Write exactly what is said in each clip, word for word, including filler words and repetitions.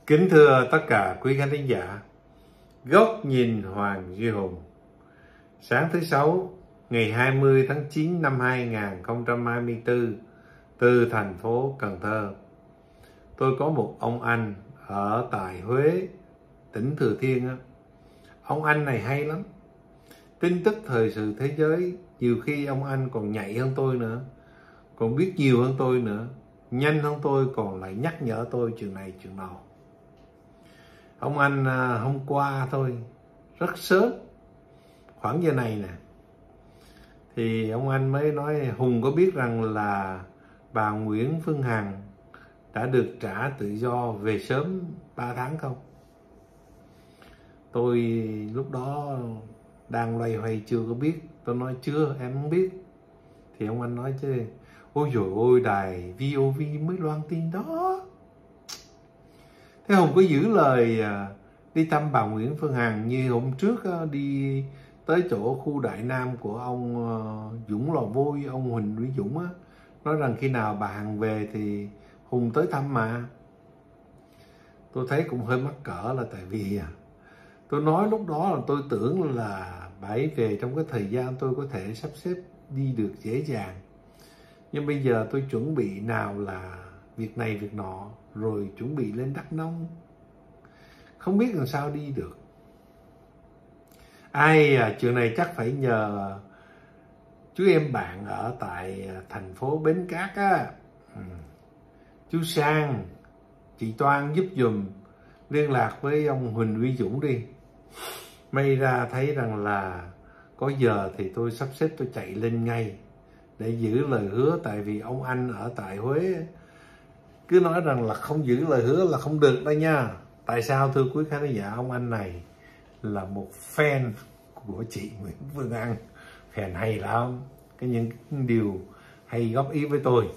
Kính thưa tất cả quý khán thính giả, Góc nhìn Hoàng Duy Hùng. Sáng thứ Sáu, ngày hai mươi tháng chín năm hai nghìn không trăm hai mươi tư, từ thành phố Cần Thơ. Tôi có một ông anh ở tại Huế, tỉnh Thừa Thiên á. Ông anh này hay lắm. Tin tức thời sự thế giới, nhiều khi ông anh còn nhạy hơn tôi nữa, còn biết nhiều hơn tôi nữa, nhanh hơn tôi, còn lại nhắc nhở tôi chuyện này chuyện nọ. Ông anh à, hôm qua thôi, rất sớm, khoảng giờ này nè, thì ông anh mới nói: Hùng có biết rằng là bà Nguyễn Phương Hằng đã được trả tự do về sớm ba tháng không? Tôi lúc đó đang loay hoay chưa có biết. Tôi nói chưa, em không biết. Thì ông anh nói chứ: ôi dồi ôi, đài vê o vê mới loan tin đó. Thế Hùng có giữ lời đi thăm bà Nguyễn Phương Hằng như hôm trước đi tới chỗ khu Đại Nam của ông Dũng Lò Vôi, ông Huỳnh Uy Dũng á, nói rằng khi nào bà Hằng về thì Hùng tới thăm mà. Tôi thấy cũng hơi mắc cỡ, là tại vì tôi nói lúc đó là tôi tưởng là bà ấy về trong cái thời gian tôi có thể sắp xếp đi được dễ dàng. Nhưng bây giờ tôi chuẩn bị nào là việc này việc nọ, rồi chuẩn bị lên Đắk Nông, không biết làm sao đi được. Ai à, chuyện này chắc phải nhờ chú em bạn ở tại thành phố Bến Cát á, ừ. chú Sang, chị Toan giúp dùm, liên lạc với ông Huỳnh Uy Dũng đi. May ra thấy rằng là có giờ thì tôi sắp xếp tôi chạy lên ngay để giữ lời hứa. Tại vì ông anh ở tại Huế cứ nói rằng là không giữ lời hứa là không được đó nha. Tại sao thưa quý khán giả? Ông anh này là một fan của chị Nguyễn Phương Hằng, fan hay lắm, có những điều hay góp ý với tôi.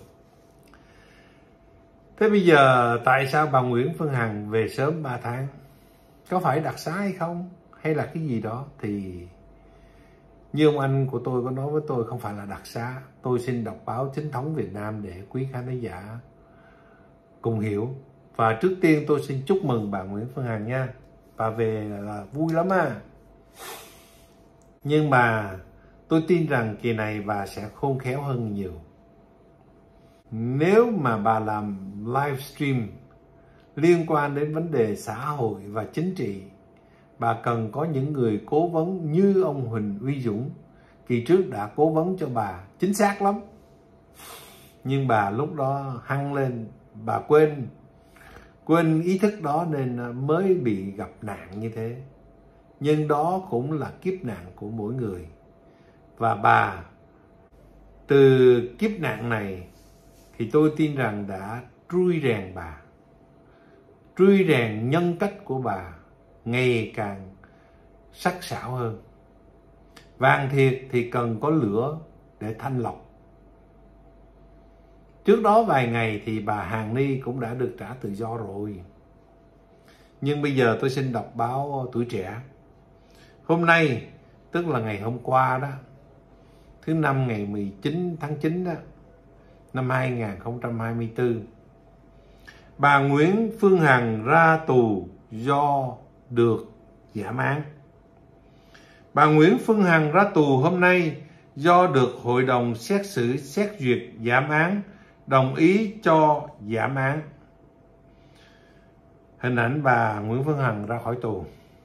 Thế bây giờ tại sao bà Nguyễn Phương Hằng về sớm ba tháng? Có phải đặc xá hay không? Hay là cái gì đó? Thì như ông anh của tôi có nói với tôi, không phải là đặc xá. Tôi xin đọc báo Chính thống Việt Nam để quý khán giả cùng hiểu. Và trước tiên tôi xin chúc mừng bà Nguyễn Phương Hằng nha. Bà về là vui lắm à. Nhưng mà tôi tin rằng kỳ này bà sẽ khôn khéo hơn nhiều. Nếu mà bà làm livestream liên quan đến vấn đề xã hội và chính trị, bà cần có những người cố vấn như ông Huỳnh Uy Dũng. Kỳ trước đã cố vấn cho bà chính xác lắm. Nhưng bà lúc đó hăng lên, bà quên Quên ý thức đó nên mới bị gặp nạn như thế. Nhưng đó cũng là kiếp nạn của mỗi người. Và bà từ kiếp nạn này thì tôi tin rằng đã trui rèn bà, trui rèn nhân cách của bà ngày càng sắc sảo hơn. Vàng thiệt thì cần có lửa để thanh lọc. Trước đó vài ngày thì bà Hàn Ni cũng đã được trả tự do rồi. Nhưng bây giờ tôi xin đọc báo Tuổi Trẻ. Hôm nay, tức là ngày hôm qua đó, thứ năm ngày mười chín tháng chín đó, năm hai nghìn không trăm hai mươi tư, bà Nguyễn Phương Hằng ra tù do được giảm án. Bà Nguyễn Phương Hằng ra tù hôm nay do được hội đồng xét xử xét duyệt giảm án, đồng ý cho giảm án. Hình ảnh bà Nguyễn Phương Hằng ra khỏi tù.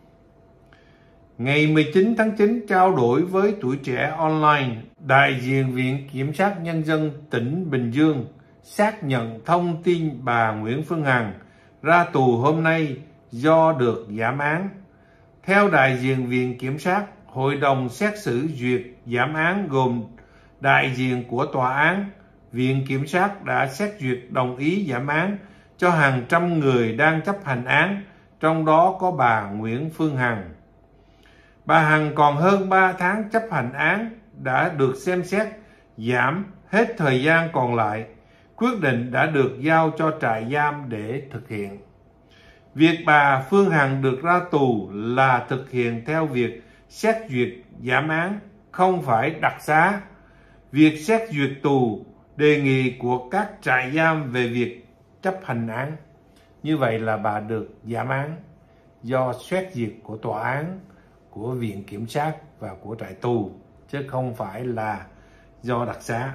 Ngày mười chín tháng chín, trao đổi với Tuổi Trẻ Online, đại diện Viện Kiểm sát Nhân dân tỉnh Bình Dương xác nhận thông tin bà Nguyễn Phương Hằng ra tù hôm nay do được giảm án. Theo đại diện Viện Kiểm sát, hội đồng xét xử duyệt giảm án gồm đại diện của tòa án, Viện Kiểm sát đã xét duyệt đồng ý giảm án cho hàng trăm người đang chấp hành án, trong đó có bà Nguyễn Phương Hằng. Bà Hằng còn hơn ba tháng chấp hành án đã được xem xét giảm hết thời gian còn lại. Quyết định đã được giao cho trại giam để thực hiện. Việc bà Phương Hằng được ra tù là thực hiện theo việc xét duyệt giảm án, không phải đặc xá. Việc xét duyệt tù đề nghị của các trại giam về việc chấp hành án. Như vậy là bà được giảm án do xét duyệt của tòa án, của viện kiểm sát và của trại tù, chứ không phải là do đặc xá.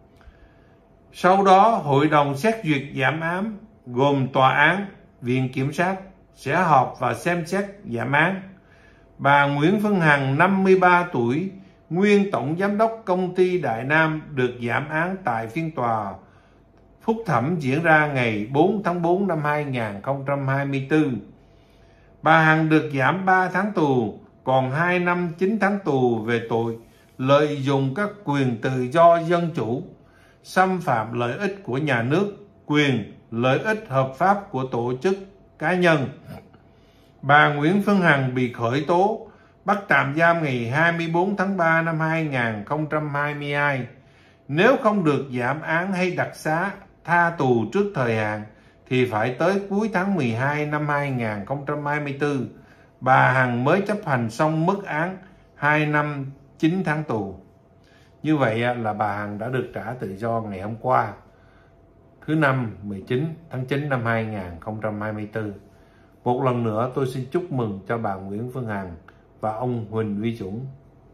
Sau đó, hội đồng xét duyệt giảm án gồm tòa án, viện kiểm sát sẽ họp và xem xét giảm án. Bà Nguyễn Phương Hằng, năm mươi ba tuổi, nguyên tổng giám đốc công ty Đại Nam, được giảm án tại phiên tòa phúc thẩm diễn ra ngày bốn tháng tư năm hai nghìn không trăm hai mươi tư. Bà Hằng được giảm ba tháng tù, còn hai năm chín tháng tù về tội lợi dụng các quyền tự do dân chủ, xâm phạm lợi ích của nhà nước, quyền lợi ích hợp pháp của tổ chức cá nhân. Bà Nguyễn Phương Hằng bị khởi tố, bắt tạm giam ngày hai mươi tư tháng ba năm hai nghìn không trăm hai mươi hai. Nếu không được giảm án hay đặc xá, tha tù trước thời hạn, thì phải tới cuối tháng mười hai năm hai nghìn không trăm hai mươi tư, bà Hằng mới chấp hành xong mức án hai năm chín tháng tù. Như vậy là bà Hằng đã được trả tự do ngày hôm qua, thứ năm mười chín tháng chín năm hai nghìn không trăm hai mươi tư. Một lần nữa tôi xin chúc mừng cho bà Nguyễn Phương Hằng và ông Huỳnh Uy Dũng,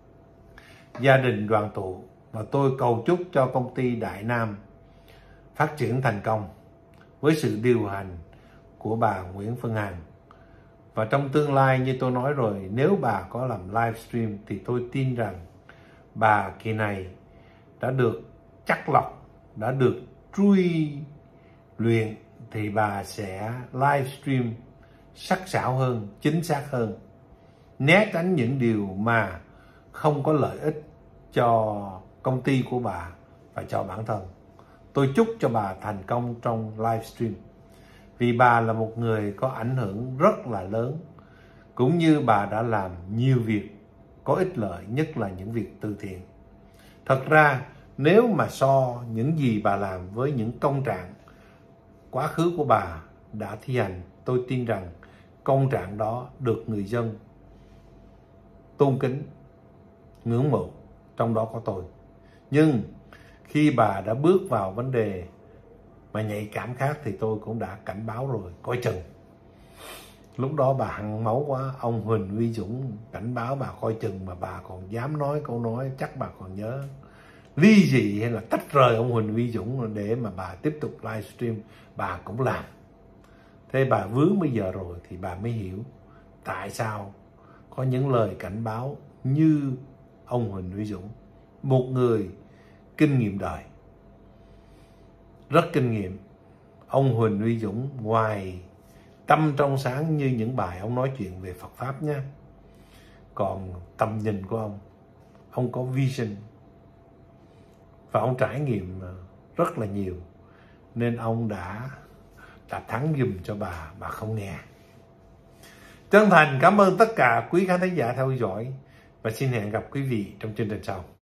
gia đình đoàn tụ, và tôi cầu chúc cho công ty Đại Nam phát triển thành công với sự điều hành của bà Nguyễn Phương Hằng. Và trong tương lai, như tôi nói rồi, nếu bà có làm livestream thì tôi tin rằng bà kỳ này đã được chắc lọc, đã được truy luyện, thì bà sẽ livestream sắc sảo hơn, chính xác hơn, né tránh những điều mà không có lợi ích cho công ty của bà và cho bản thân. Tôi chúc cho bà thành công trong livestream, vì bà là một người có ảnh hưởng rất là lớn, cũng như bà đã làm nhiều việc có ích lợi, nhất là những việc từ thiện. Thật ra, nếu mà so những gì bà làm với những công trạng quá khứ của bà đã thi hành, tôi tin rằng công trạng đó được người dân tôn kính, ngưỡng mộ, trong đó có tôi. Nhưng khi bà đã bước vào vấn đề mà nhạy cảm khác thì tôi cũng đã cảnh báo rồi, coi chừng. Lúc đó bà hăng máu quá, ông Huỳnh Uy Dũng cảnh báo bà coi chừng, mà bà còn dám nói câu nói, chắc bà còn nhớ, ly dị hay là tách rời ông Huỳnh Uy Dũng để mà bà tiếp tục livestream, bà cũng làm. Thế bà vướng bây giờ rồi thì bà mới hiểu tại sao có những lời cảnh báo như ông Huỳnh Uy Dũng, một người kinh nghiệm đời, rất kinh nghiệm. Ông Huỳnh Uy Dũng ngoài tâm trong sáng như những bài ông nói chuyện về Phật Pháp nha, còn tầm nhìn của ông, ông có vision và ông trải nghiệm rất là nhiều, nên ông đã đã thắng giùm cho bà, bà không nghe. Chân thành cảm ơn tất cả quý khán thính giả theo dõi, và xin hẹn gặp quý vị trong chương trình sau.